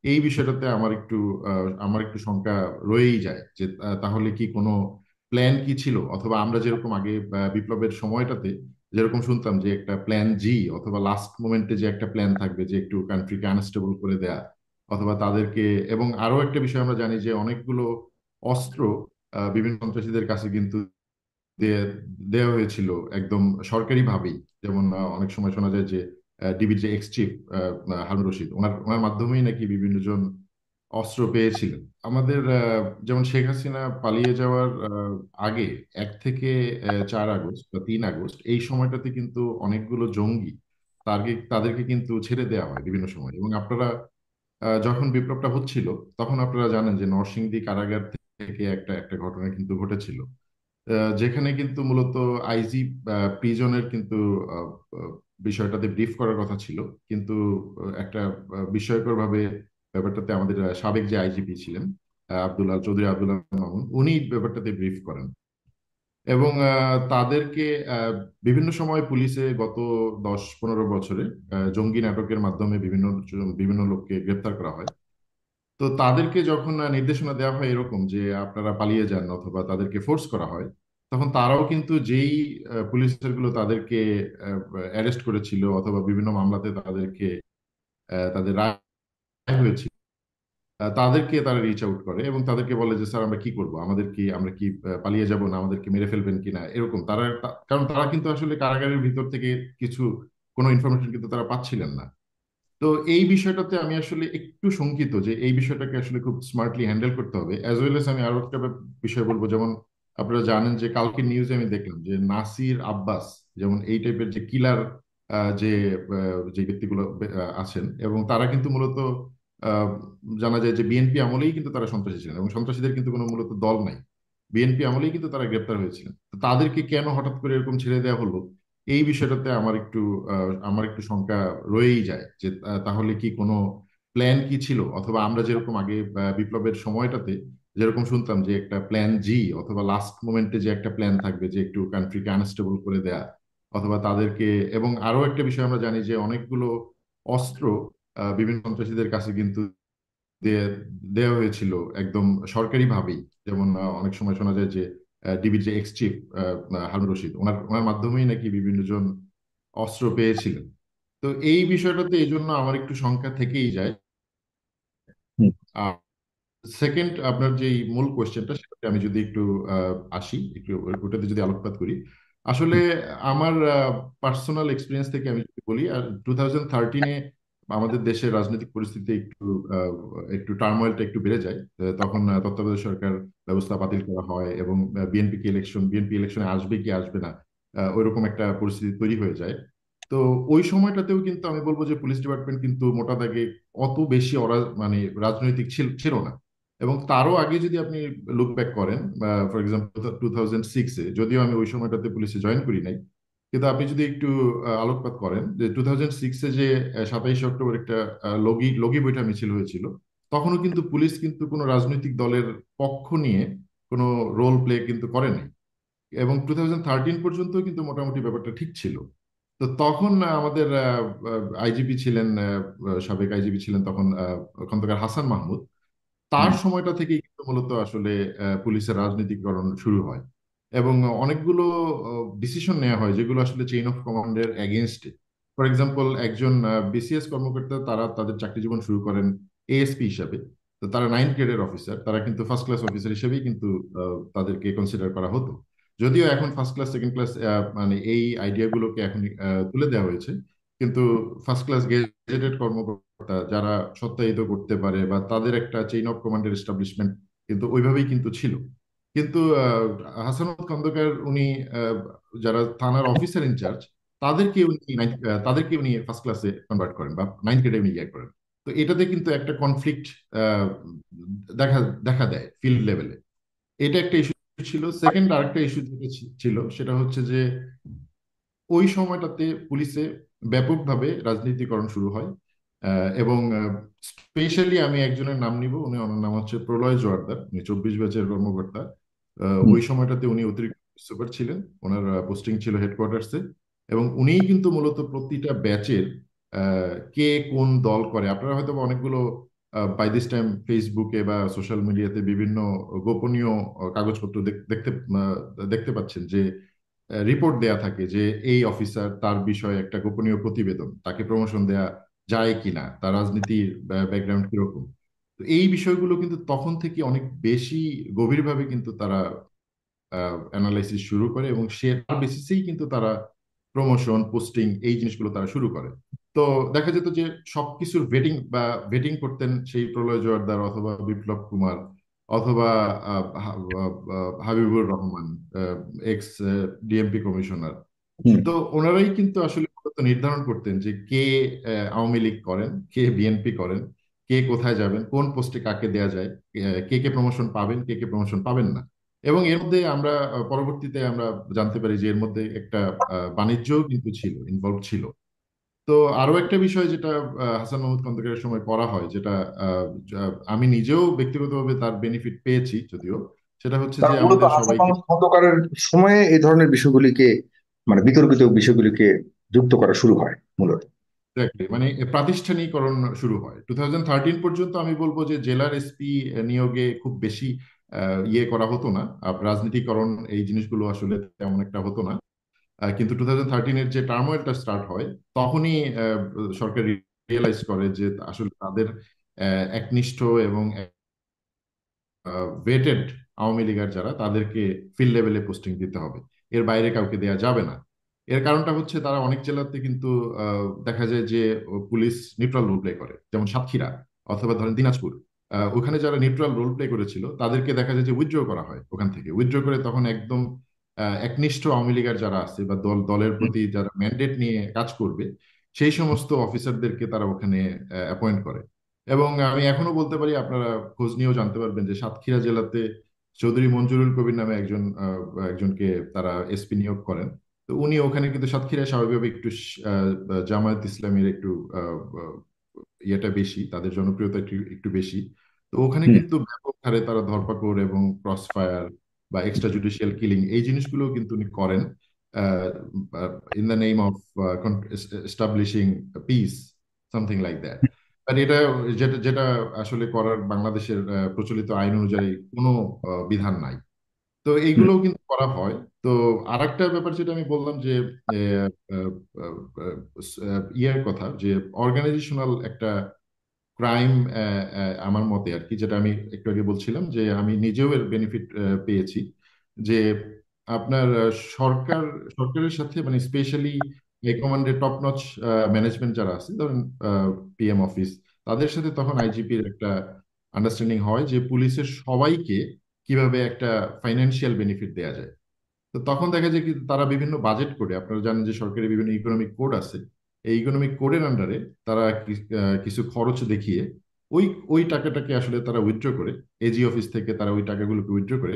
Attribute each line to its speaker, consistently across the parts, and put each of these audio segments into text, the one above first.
Speaker 1: এই বিষয়টাতে আমার একটু শঙ্কা রয়েই যায় যে তাহলে কি কোনো প্ল্যান কি ছিল, অথবা আমরা যেরকম আগে বিপ্লবের সময়টাতে যেরকম শুনতাম যে একটা প্ল্যান জি, অথবা লাস্ট মোমেন্টে যে একটা প্ল্যান থাকবে যে একটু কান্ট্রিকে আনস্টেবল করে দেয়া, অথবা তাদেরকে। এবং আরো একটা বিষয় আমরা জানি যে অনেকগুলো অস্ত্র বিভিন্ন সন্ত্রাসীদের কাছে কিন্তু দেয়া দেওয়া হয়েছিল একদম সরকারি ভাবেই। যেমন অনেক সময় শোনা যায় যে ডিবির যে এক্স চিফ হারুন রশিদ, ওনার ওনার মাধ্যমেই নাকি বিভিন্ন জন অস্ত্র পেয়েছিলেন। আমাদের যেমন শেখ হাসিনা পালিয়ে যাওয়ার আগে 1 থেকে 4 আগস্ট বা 3 আগস্ট এই সময়টাতে কিন্তু অনেকগুলো জঙ্গি তাদেরকে কিন্তু ছেড়ে দেওয়া হয় বিভিন্ন সময়। এবং আপনারা যখন বিপ্লবটা হচ্ছিল তখন আপনারা জানেন যে নরসিংদী কারাগার থেকে একটা একটা ঘটনা কিন্তু ঘটেছিল, যেখানে কিন্তু মূলত আইজি প্রিজনের কিন্তু আহ, আহ, বিষয়টাতে ব্রিফ করার কথা ছিল। কিন্তু একটা বিস্ময়কর ভাবে ব্যাপারটাতে আমাদের সাবেক যে আইজিপি ছিলেন চৌধুরী আব্দুল্লাহ মামুন, উনি ব্যাপারটাতে ব্রিফ করেন। এবং তাদেরকে বিভিন্ন সময় পুলিশে গত 10-15 বছরে জঙ্গি নাটকের মাধ্যমে বিভিন্ন বিভিন্ন লোককে গ্রেপ্তার করা হয়। তো তাদেরকে যখন নির্দেশনা দেওয়া হয় এরকম যে আপনারা পালিয়ে যান, অথবা তাদেরকে ফোর্স করা হয়, তখন তারাও কিন্তু যেই পুলিশের গুলো তাদেরকে অ্যারেস্ট করেছিল, অথবা বিভিন্ন মামলাতে তাদেরকে তাদের রায় হয়েছিল, তাদেরকে তারা রিচ আউট করে এবং তাদেরকে বলে যে স্যার আমরা কি করব, আমরা কি পালিয়ে যাব না, আমাদেরকে মেরে ফেলবেন কিনা, এরকম কারণ তারা কিন্তু আসলে কারাগারের ভিতর থেকে কিছু কোনো ইনফরমেশন কিন্তু তারা পাচ্ছিলেন না। তো এই বিষয়টাতে আমি আসলে একটু শঙ্কিত যে এই বিষয়টাকে আসলে খুব স্মার্টলি হ্যান্ডেল করতে হবে। অ্যাজ ওয়েল এস আমি আরো একটা বিষয় বলবো। যেমন আপনারা জানেন যে কালকে নিউজে আমি দেখলাম যে নাসির আব্বাস, যেমন এই টাইপের যে কিলার যে ব্যক্তিগুলো আছেন, এবং তারা কিন্তু মূলত আহ, জানা যায় যে বিএনপি আমলেই কিন্তু তারা সন্ত্রাসী ছিলেন, এবং সন্ত্রাসীদের কিন্তু কোনো মূলত দল নাই, বিএনপি আমলেই কিন্তু তারা গ্রেপ্তার হয়েছিলেন। তো তাদেরকে কেন হঠাৎ করে এরকম ছেড়ে দেওয়া হলো, এই বিষয়টাতে আমার একটু শঙ্কা রয়েই যায় যে তাহলে কি কোনো প্ল্যান কি ছিল, অথবা আমরা যেরকম আগে বিপ্লবের সময়টাতে যেরকম শুনতাম যে একটা প্ল্যান জি, অথবা লাস্ট মোমেন্টে যে একটা প্ল্যান থাকবে যে একটু কান্ট্রিকে আনস্টেবল করে দেয়া, অথবা তাদেরকে। এবং আরো একটা বিষয় আমরা জানি যে অনেকগুলো অস্ত্র বিভিন্ন সন্ত্রাসীদের কাছে কিন্তু দে- দেওয়া হয়েছিল একদম সরকারি ভাবেই। যেমন অনেক সময় শোনা যায় যে ডিবির যে এক্স চিফ হারুন রশিদ, ওনার ওনার মাধ্যমেই নাকি বিভিন্ন জন অস্ত্র পেয়েছিলেন। তো এই বিষয়টাতে এই জন্য আমার একটু শঙ্কা থেকেই যায়।
Speaker 2: হুম।
Speaker 1: আর সেকেন্ড, আপনার যে মূল কোয়েশ্চেনটা, সেটাতে আমি যদি একটু আসি, একটু ওটাতে যদি আলোকপাত করি। আসলে আমার পার্সোনাল এক্সপিরিয়েন্স থেকে আমি যদি বলি, আর 2013-এ আমাদের দেশের রাজনৈতিক পরিস্থিতি একটু আহ, একটু টার্মোয়েলটা একটু বেড়ে যায়। তখন তত্ত্বাবধায়ক সরকার ব্যবস্থা বাতিল করা হয়, এবং বিএনপি ইলেকশনে আসবে কি আসবে না, ওইরকম একটা পরিস্থিতি তৈরি হয়ে যায়। তো ওই সময়টাতেও কিন্তু আমি বলবো যে পুলিশ ডিপার্টমেন্ট কিন্তু মোটা দাগে অত বেশি মানে রাজনৈতিক ছিল না। এবং তারও আগে যদি আপনি লুক ব্যাক করেন, ফর এক্সাম্পল 2006-এ, যদিও আমি ওই সময়টাতে পুলিশে জয়েন করি নাই, কিন্তু আপনি যদি একটু আলোকপাত করেন যে 2006-এ যে 27শে অক্টোবর একটা লগি লগি বৈঠা মিছিল হয়েছিল, তখনও কিন্তু পুলিশ কিন্তু কোনো রাজনৈতিক দলের পক্ষ নিয়ে কোনো রোল প্লে কিন্তু করেনি। এবং 2013 পর্যন্ত কিন্তু মোটামুটি ব্যাপারটা ঠিক ছিল। তো তখন আমাদের আইজিপি ছিলেন, সাবেক আইজিপি ছিলেন তখন খন্দকার হাসান মাহমুদ। তার
Speaker 2: হুম।
Speaker 1: সময়টা থেকেই কিন্তু মূলত আসলে পুলিশের রাজনীতিকরণ শুরু হয়, এবং অনেকগুলো ডিসিশন নেওয়া হয় যেগুলো আসলে চেইন অফ কমান্ডের এগেনস্টে। ফর এক্সাম্পল, একজন বিসিএস কর্মকর্তা তারা তাদের চাকরি জীবন শুরু করেন এএসপি হিসাবে। তো তারা 9th গ্রেডের অফিসার, তারা কিন্তু ফার্স্ট ক্লাস অফিসার হিসেবেই কিন্তু তাদেরকে কনসিডার করা হতো। যদিও এখন ফার্স্ট ক্লাস, সেকেন্ড ক্লাস, মানে এই আইডিয়াগুলোকে এখন তুলে দেওয়া হয়েছে। কিন্তু ফার্স্ট ক্লাস গেজেটেড কর্মকর্তা যারা সত্যায়িত করতে পারে, বা তাদের একটা চেইন অফ কমান্ডের এস্টাবলিশমেন্ট কিন্তু ওইভাবেই কিন্তু ছিল। কিন্তু হাসানুল খন্দকার উনি আহ, যারা থানার অফিসার ইনচার্জ, তাদেরকে উনি ফার্স্ট ক্লাসে কনভার্ট করেন, বা 9th গ্রেডে উনি ইয়ে করেন। তো এটাতে কিন্তু একটা কনফ্লিক্ট দেখা দেখা দেয় ফিল্ড লেভেলে। এটা একটা ইস্যু ছিল। সেকেন্ড, আরেকটা ইস্যু যেটা ছিল সেটা হচ্ছে যে ওই সময়টাতে পুলিশে ব্যাপকভাবে রাজনীতিকরণ শুরু হয়। এবং স্পেশালি আমি একজনের নাম নিব, ওনার নাম হচ্ছে প্রলয় জোয়ারদার, উনি 24 ব্যাচের কর্মকর্তা।
Speaker 2: হুম।
Speaker 1: ওই সময়টাতে উনি অতিরিক্ত সুপার ছিলেন, ওনার পোস্টিং ছিল হেডকোয়ার্টার্সে। এবং উনিই কিন্তু মূলত প্রতিটা ব্যাচের কে কোন দল করে, আপনারা হয়তো বা অনেকগুলো বাই দিস টাইম ফেসবুকে বা সোশ্যাল মিডিয়াতে বিভিন্ন গোপনীয় কাগজপত্র দেখতে দেখতে পাচ্ছেন যে রিপোর্ট দেয়া থাকে যে এই অফিসার, তার বিষয়ে একটা গোপনীয় প্রতিবেদন, তাকে প্রমোশন দেয়া যায় কিনা, তার রাজনীতির ব্যাকগ্রাউন্ড কিরকম। তো এই বিষয়গুলো কিন্তু তখন থেকে অনেক বেশি গভীরভাবে কিন্তু তারা অ্যানালাইসিস শুরু করে, এবং সে তার বেসিসেই কিন্তু তারা প্রমোশন, পোস্টিং, এই জিনিসগুলো তারা শুরু করে। তো দেখা যেত যে সবকিছুর ভেটিং করতেন সেই প্রলয় জোয়ারদার অথবা বিপ্লব কুমার অথবা Habibur Rahman, ex DMP commissioner.
Speaker 2: হুম।
Speaker 1: তো ওনারাই কিন্তু আসলে মূলত নির্ধারণ করতেন যে কে আওয়ামী লীগ করেন, কে বিএনপি করেন, কে কোথায় যাবেন, কোন পোস্টে কাকে দেয়া যায়, কে কে প্রমোশন পাবেন, কে কে প্রমোশন পাবেন না। এবং এর মধ্যে আমরা পরবর্তীতে আমরা জানতে পারি যে এর মধ্যে একটা বাণিজ্যও কিন্তু ছিল, ইনভলভ ছিল। তো আরো একটা বিষয় যেটা হাসান মাহমুদ খন্দকারের সময় করা হয়, যেটা আমি নিজেও ব্যক্তিগতভাবে তার বেনিফিট পেয়েছি যদিও, সেটা হচ্ছে
Speaker 2: তারা
Speaker 1: যে
Speaker 2: মূলত
Speaker 1: আমাদের
Speaker 2: হাসান
Speaker 1: সবাইকে
Speaker 2: মাহমুদ খন্দকারের সময়ে এই ধরনের বিষয়গুলিকে, মানে বিতর্কিত বিষয়গুলিকে যুক্ত করা শুরু হয় মূলত।
Speaker 1: Exactly, মানে প্রাতিষ্ঠানিকরণ শুরু হয় 2013 পর্যন্ত। আমি বলবো যে জেলার এসপি নিয়োগে খুব বেশি ইয়ে করা হতো না, রাজনীতিকরণ এই জিনিসগুলো আসলে তেমন একটা হতো না। কিন্তু 2013-এর যে টার্মোয়েলটা স্টার্ট হয়, তখনই সরকার রিয়েলাইজ করে যে আসলে তাদের একনিষ্ঠ এবং ভেটেড আওয়ামী লীগার যারা, তাদেরকে ফিল্ড লেভেলে পোস্টিং দিতে হবে, এর বাইরে কাউকে দেয়া যাবে না। এর কারণটা হচ্ছে তারা অনেক জেলাতে কিন্তু দেখা যায় যে পুলিশ নিউট্রাল রোল প্লে করে, যেমন সাতক্ষীরা অথবা ধরেন দিনাজপুর। ওখানে যারা নিউট্রাল রোল প্লে করেছিল তাদেরকে দেখা যায় যে উইথড্র করা হয় ওখান থেকে। উইথড্র করে তখন একদম একনিষ্ঠ আওয়ামী লীগার যারা আছে বা দলের
Speaker 2: হুম।
Speaker 1: প্রতি যারা ম্যান্ডেট নিয়ে কাজ করবে, সেই সমস্ত অফিসারদেরকে তারা ওখানে অ্যাপয়েন্ট করে। এবং আমি এখনো বলতে পারি, আপনারা খোঁজ নিয়েও জানতে পারবেন যে সাতক্ষীরা জেলাতে চৌধুরী মঞ্জুরুল কবির নামে একজনকে তারা এসপি নিয়োগ করেন। তো উনি ওখানে কিন্তু সাতক্ষীরায় স্বাভাবিকভাবে একটু জামায়াত ইসলামের একটু আহ, আহ, ইয়েটা বেশি, তাদের জনপ্রিয়তা একটু একটু বেশি। তো ওখানে
Speaker 2: হুম।
Speaker 1: কিন্তু ব্যাপক হারে তারা ধরপাকড় এবং ক্রস ফায়ার বা এক্সট্রা জুডিশিয়াল কিলিং এই জিনিসগুলো কিন্তু উনি করেন in the name of establishing peace, something like that. আর এটা যেটা যেটা আসলে করার বাংলাদেশের প্রচলিত আইন অনুযায়ী কোনো বিধান নাই। তো
Speaker 2: হুম।
Speaker 1: এইগুলোও কিন্তু করা হয়। তো আরেকটা ব্যাপার যেটা আমি বললাম যে আহ, আহ, ইয়ের কথা, যে অর্গানাইজেশনাল একটা ক্রাইম, আমার মতে আর কি, যেটা আমি একটু আগে বলছিলাম যে আমি নিজেও এর বেনিফিট পেয়েছি। যে আপনার সরকার সরকারের সাথে মানে স্পেশালি হাইকমান্ডের টপ নচ ম্যানেজমেন্ট যারা আছে, ধরেন পিএম অফিস, তাদের সাথে তখন আইজিপির একটা আন্ডারস্ট্যান্ডিং হয় যে পুলিশের সবাইকে কিভাবে একটা ফাইন্যান্সিয়াল বেনিফিট দেওয়া যায়। তো তখন দেখা যায় কি তারা বিভিন্ন বাজেট করে, আপনারা জানেন যে সরকারি বিভিন্ন ইকোনমিক কোড আছে, এই ইকোনমিক কোডের আন্ডারে তারা কিছু খরচ দেখিয়ে ওই ওই টাকাটাকে আসলে তারা উইথড্র করে, এজি অফিস থেকে তারা ওই টাকাগুলোকে উইথড্র করে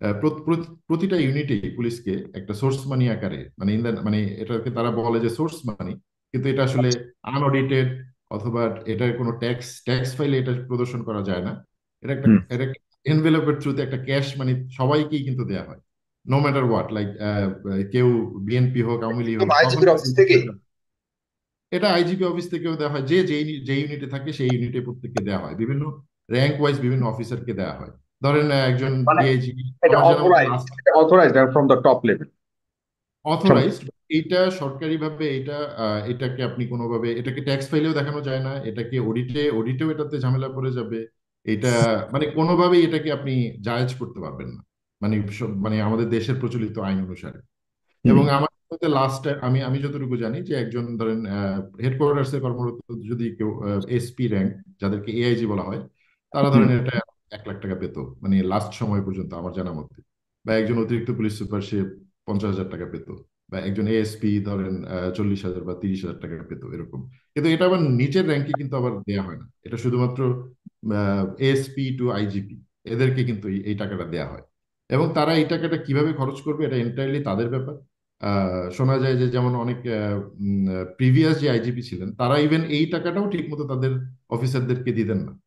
Speaker 1: প্রতিটা ইউনিটে পুলিশকে একটা সোর্স মানি আকারে, মানে মানে এটাকে তারা বলে যে সোর্স মানি, কিন্তু এটা আসলে আনঅডিটেড অথবা এটার কোনো ট্যাক্স ফাইলে এটা প্রদর্শন করা যায় না।
Speaker 2: হুম।
Speaker 1: এটা একটা এনভেলপের থ্রুতে একটা ক্যাশ মানি সবাইকেই কিন্তু দেয়া হয়, নো ম্যাটার হোয়াট, লাইক কেউ বিএনপি হোক, আওয়ামী লীগ হোক, তখন
Speaker 2: আইজিপির অফিস থেকে।
Speaker 1: এটা আইজিপি অফিস থেকেও দেওয়া হয়, যে যে ইউনিটে থাকে সেই ইউনিটে প্রত্যেককে দেওয়া হয়, বিভিন্ন র্যাঙ্ক ওয়াইজ বিভিন্ন অফিসারকে দেওয়া হয়। ধরেন একজন
Speaker 2: মানে
Speaker 1: ডিআইজি,
Speaker 2: এটা
Speaker 1: আমার জানা মতো
Speaker 2: অথরাইজড,
Speaker 1: লাস্ট
Speaker 2: এটা authorised from the top level.
Speaker 1: Authorised, এইটা সরকারিভাবে এটাকে আপনি কোনোভাবে এটাকে ট্যাক্স ফাইলেও দেখানো যায় না, এটাকে অডিটেও এটাতে ঝামেলা পড়ে যাবে। এটা মানে কোনোভাবেই এটাকে আপনি জায়েজ করতে পারবেন না, মানে মানে আমাদের দেশের প্রচলিত আইন অনুসারে।
Speaker 2: হুম।
Speaker 1: এবং আমার মতে লাস্ট আমি আমি যতটুকু জানি যে একজন ধরেন হেডকোয়ার্টার্সে কর্মরত যদি কেউ এসপি র্যাঙ্ক, যাদেরকে এআইজি বলা হয়, তারা
Speaker 2: হুম।
Speaker 1: ধরেন এটা 1 লাখ টাকা পেত, মানে লাস্ট সময় পর্যন্ত আমার জানা মতে। বা একজন অতিরিক্ত পুলিশ সুপার সে 50,000 টাকা পেত। বা একজন এএসপি ধরেন 40,000 বা 30,000 টাকা পেত, এরকম। কিন্তু এটা আবার নিচের র্যাঙ্কে কিন্তু আবার দেয়া হয় না, এটা শুধুমাত্র এএসপি টু আইজিপি, এদেরকে কিন্তু এই টাকাটা দেয়া হয়। এবং তারা এই টাকাটা কিভাবে খরচ করবে এটা এন্টায়ারলি তাদের ব্যাপার। শোনা যায় যে যেমন অনেক প্রিভিয়াস যে আইজিপি ছিলেন, তারা ইভেন এই টাকাটাও ঠিকমতো তাদের অফিসারদেরকে দিতেন না।